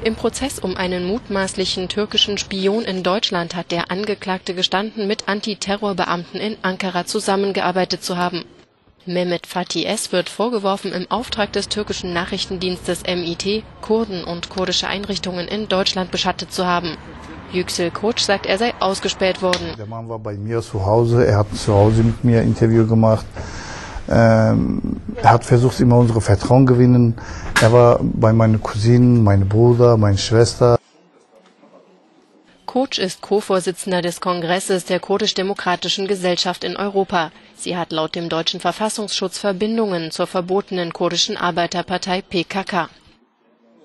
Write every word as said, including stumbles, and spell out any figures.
Im Prozess um einen mutmaßlichen türkischen Spion in Deutschland hat der Angeklagte gestanden, mit Antiterrorbeamten in Ankara zusammengearbeitet zu haben. Mehmet Fatih S. wird vorgeworfen, im Auftrag des türkischen Nachrichtendienstes M I T Kurden und kurdische Einrichtungen in Deutschland beschattet zu haben. Yüksel Koç sagt, er sei ausgespäht worden. Der Mann war bei mir zu Hause, er hat zu Hause mit mir ein Interview gemacht. Ähm, er hat versucht, immer unsere Vertrauen zu gewinnen. Er war bei meinen Cousinen, meinem Bruder, meiner Schwester. Koç ist Co-Vorsitzender des Kongresses der Kurdisch-Demokratischen Gesellschaft in Europa. Sie hat laut dem deutschen Verfassungsschutz Verbindungen zur verbotenen kurdischen Arbeiterpartei P K K.